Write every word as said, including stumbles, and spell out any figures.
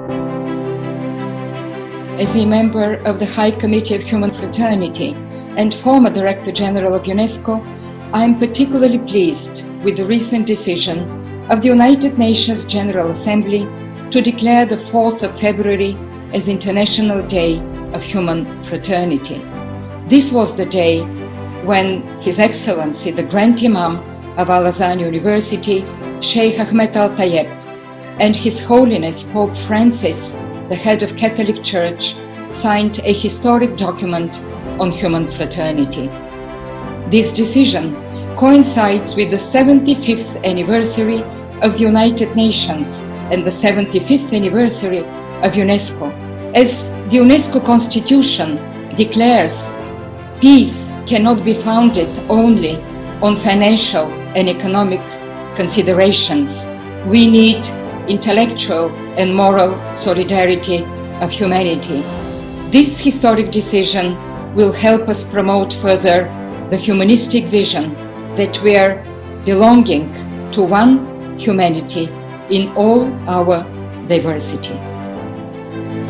As a member of the High Committee of Human Fraternity and former Director General of UNESCO, I am particularly pleased with the recent decision of the United Nations General Assembly to declare the fourth of February as International Day of Human Fraternity. This was the day when His Excellency, the Grand Imam of Al-Azhar University, Sheikh Ahmed Al-Tayeb, and His Holiness Pope Francis, the head of Catholic Church, signed a historic document on human fraternity. This decision coincides with the seventy-fifth anniversary of the United Nations and the seventy-fifth anniversary of UNESCO, as the UNESCO Constitution declares peace cannot be founded only on financial and economic considerations. We need intellectual and moral solidarity of humanity. This historic decision will help us promote further the humanistic vision that we are belonging to one humanity in all our diversity.